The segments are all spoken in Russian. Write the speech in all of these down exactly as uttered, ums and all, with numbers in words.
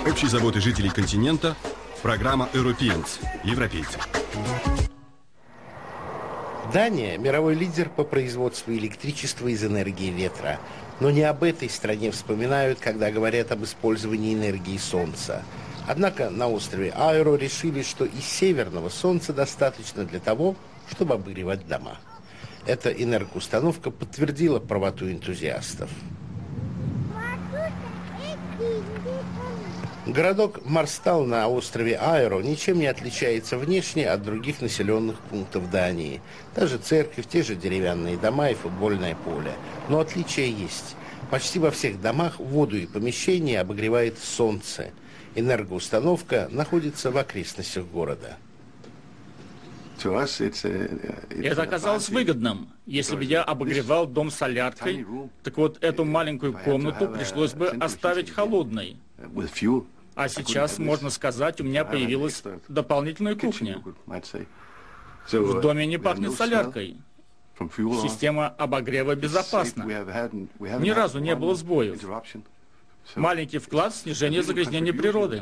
Общей заботы жителей континента программа Europeans, европейцы. Дания – мировой лидер по производству электричества из энергии ветра. Но не об этой стране вспоминают, когда говорят об использовании энергии солнца. Однако на острове Аэро решили, что и северного солнца достаточно для того, чтобы обогревать дома. Эта энергоустановка подтвердила правоту энтузиастов. Городок Марстал на острове Аэро ничем не отличается внешне от других населенных пунктов Дании. Та же церковь, те же деревянные дома и футбольное поле. Но отличия есть. Почти во всех домах воду и помещения обогревает солнце. Энергоустановка находится в окрестностях города. Это оказалось выгодным. Если бы я обогревал дом соляркой, так вот эту маленькую комнату пришлось бы оставить холодной. А сейчас, можно сказать, у меня появилась дополнительная кухня. В доме не пахнет соляркой. Система обогрева безопасна. Ни разу не было сбоев. Маленький вклад в снижение загрязнения природы.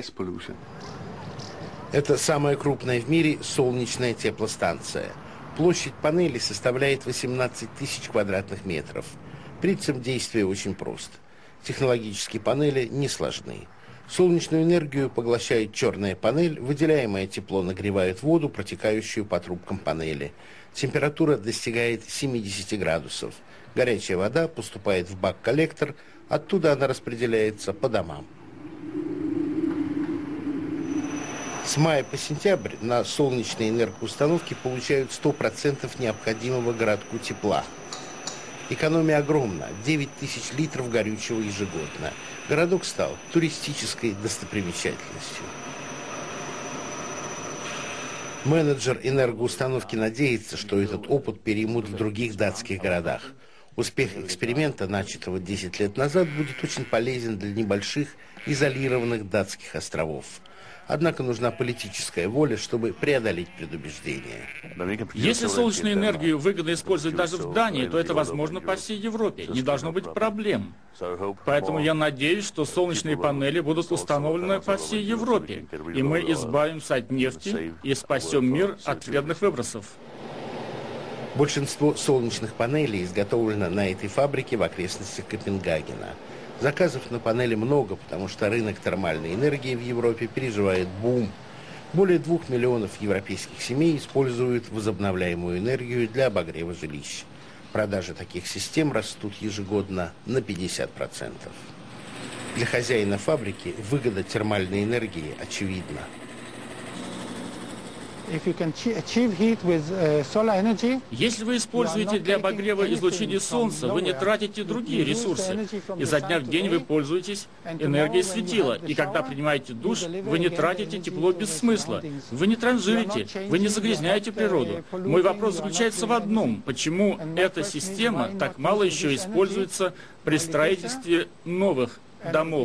Это самая крупная в мире солнечная теплостанция. Площадь панели составляет восемнадцать тысяч квадратных метров. Принцип действия очень прост. Технологические панели не сложны. Солнечную энергию поглощает черная панель, выделяемое тепло нагревает воду, протекающую по трубкам панели. Температура достигает семидесяти градусов. Горячая вода поступает в бак-коллектор, оттуда она распределяется по домам. С мая по сентябрь на солнечные энергоустановки получают сто процентов необходимого городку тепла. Экономия огромна – девять тысяч литров горючего ежегодно. Городок стал туристической достопримечательностью. Менеджер энергоустановки надеется, что этот опыт переймут в других датских городах. Успех эксперимента, начатого десять лет назад, будет очень полезен для небольших изолированных датских островов. Однако нужна политическая воля, чтобы преодолеть предубеждения. Если солнечную энергию выгодно использовать даже в Дании, то это возможно по всей Европе. Не должно быть проблем. Поэтому я надеюсь, что солнечные панели будут установлены по всей Европе, и мы избавимся от нефти и спасем мир от вредных выбросов. Большинство солнечных панелей изготовлено на этой фабрике в окрестностях Копенгагена. Заказов на панели много, потому что рынок термальной энергии в Европе переживает бум. Более двух миллионов европейских семей используют возобновляемую энергию для обогрева жилищ. Продажи таких систем растут ежегодно на пятьдесят процентов. Для хозяина фабрики выгода термальной энергии очевидна. Если вы используете для обогрева излучение солнца, вы не тратите другие ресурсы. Изо дня в день вы пользуетесь энергией светила. И когда принимаете душ, вы не тратите тепло без смысла. Вы не транжирите, вы не загрязняете природу. Мой вопрос заключается в одном. Почему эта система так мало еще используется при строительстве новых домов?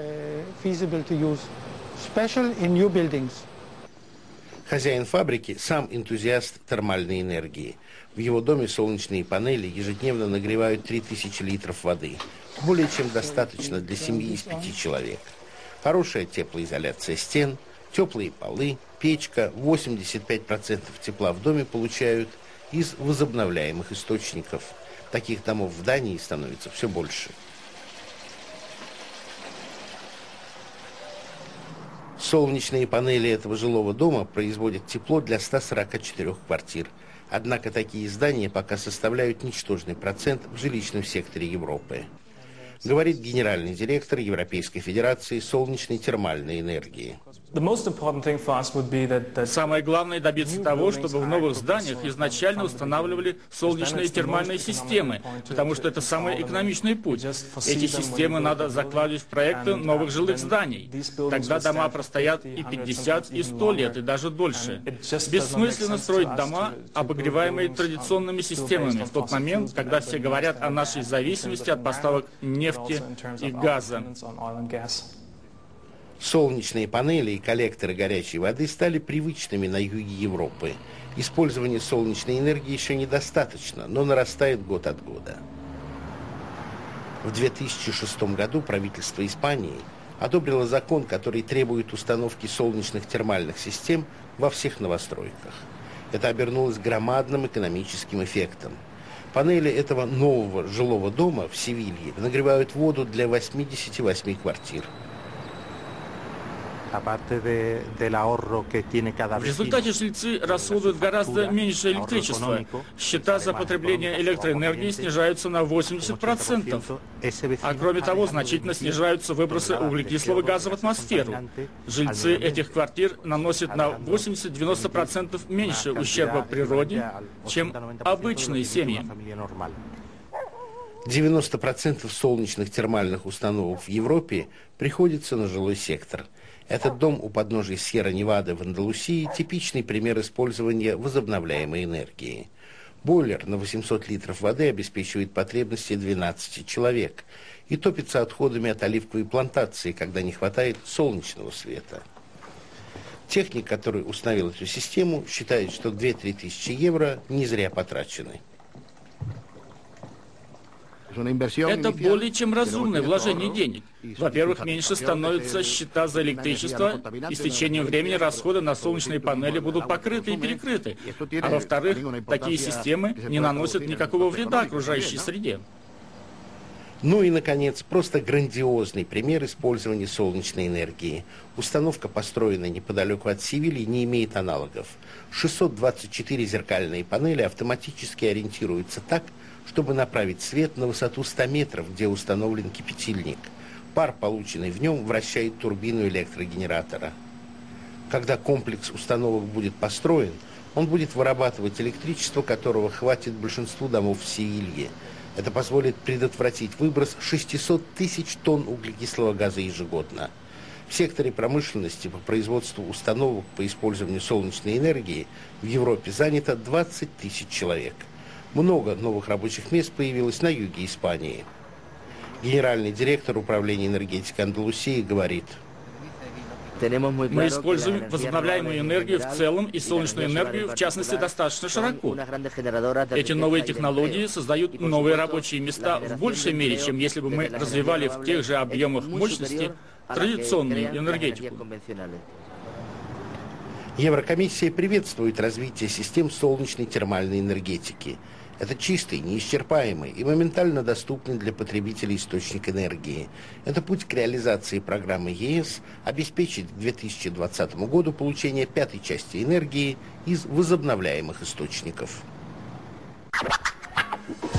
Хозяин фабрики – сам энтузиаст термальной энергии. В его доме солнечные панели ежедневно нагревают три тысячи литров воды. Более чем достаточно для семьи из пяти человек. Хорошая теплоизоляция стен, теплые полы, печка. восемьдесят пять процентов тепла в доме получают из возобновляемых источников. Таких домов в Дании становится все больше. Солнечные панели этого жилого дома производят тепло для ста сорока четырёх квартир. Однако такие здания пока составляют ничтожный процент в жилищном секторе Европы. Говорит генеральный директор Европейской Федерации солнечной термальной энергии. Самое главное — добиться того, чтобы в новых зданиях изначально устанавливали солнечные термальные системы, потому что это самый экономичный путь. Эти системы надо закладывать в проекты новых жилых зданий. Тогда дома простоят и пятьдесят, и сто лет, и даже дольше. Бессмысленно строить дома, обогреваемые традиционными системами, в тот момент, когда все говорят о нашей зависимости от поставок нефти и газа. Солнечные панели и коллекторы горячей воды стали привычными на юге Европы. Использование солнечной энергии еще недостаточно, но нарастает год от года. В две тысячи шестом году правительство Испании одобрила закон, который требует установки солнечных термальных систем во всех новостройках. Это обернулось громадным экономическим эффектом. Панели этого нового жилого дома в Севилье нагревают воду для восьмидесяти восьми квартир. В результате жильцы расходуют гораздо меньше электричества. Счета за потребление электроэнергии снижаются на восемьдесят процентов. А кроме того, значительно снижаются выбросы углекислого газа в атмосферу. Жильцы этих квартир наносят на восемьдесят-девяносто процентов меньше ущерба природе, чем обычные семьи. девяносто процентов солнечных термальных установок в Европе приходится на жилой сектор. Этот дом у подножия Сьерра-Невады в Андалусии – типичный пример использования возобновляемой энергии. Бойлер на восемьсот литров воды обеспечивает потребности двенадцати человек и топится отходами от оливковой плантации, когда не хватает солнечного света. Техник, который установил эту систему, считает, что две-три тысячи евро не зря потрачены. Это более чем разумное вложение денег. Во-первых, меньше становятся счета за электричество, и с течением времени расходы на солнечные панели будут покрыты и перекрыты. А во-вторых, такие системы не наносят никакого вреда окружающей среде. Ну и, наконец, просто грандиозный пример использования солнечной энергии. Установка, построенная неподалеку от Севильи, не имеет аналогов. шестьсот двадцать четыре зеркальные панели автоматически ориентируются так, чтобы направить свет на высоту ста метров, где установлен кипятильник. Пар, полученный в нем, вращает турбину электрогенератора. Когда комплекс установок будет построен, он будет вырабатывать электричество, которого хватит большинству домов в Севилье. Это позволит предотвратить выброс шестисот тысяч тонн углекислого газа ежегодно. В секторе промышленности по производству установок по использованию солнечной энергии в Европе занято двадцать тысяч человек. Много новых рабочих мест появилось на юге Испании. Генеральный директор управления энергетикой Андалусии говорит: мы используем возобновляемую энергию в целом и солнечную энергию, в частности, достаточно широко. Эти новые технологии создают новые рабочие места в большей мере, чем если бы мы развивали в тех же объемах мощности традиционную энергетику. Еврокомиссия приветствует развитие систем солнечной термальной энергетики. Это чистый, неисчерпаемый и моментально доступный для потребителей источник энергии. Это путь к реализации программы ЕС обеспечить к две тысячи двадцатому году получение пятой части энергии из возобновляемых источников.